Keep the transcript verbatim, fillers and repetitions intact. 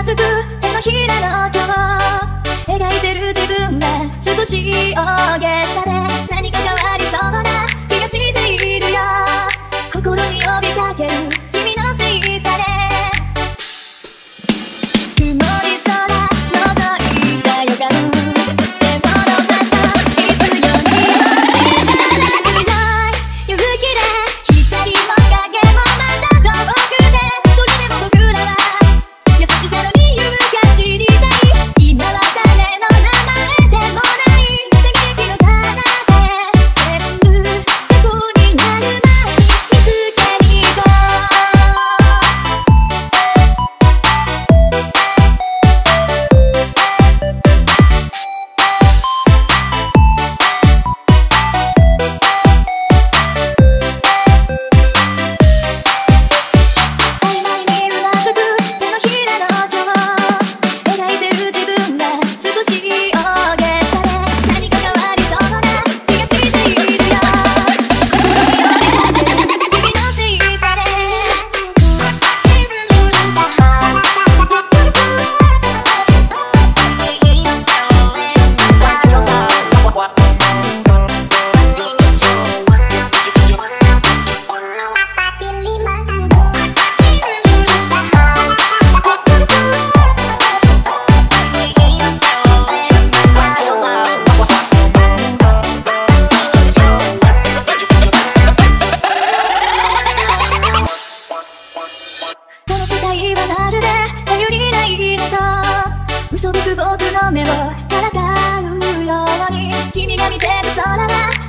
つく手のひらの今日描いてる自分が少し大げさで何か変わりそうな気がしているよ。心に呼びかける君のせいだね。曇り空覗いた予感でものささいつよりも強い勇気で光も影もまた遠くでそれでも僕らは優しさの理由が知りたい。今は誰の名前でもない電撃の彼方へ全部過去になる前に見つけに行こう。曖昧にうなずく手のひらの今日描いてる自分が少し大げさで何か変わりそうな気がしているよ。心に呼びかける君のせいだね。この世界はまるで頼りないのと嘘吹く僕の目をからかうように君が見てる空は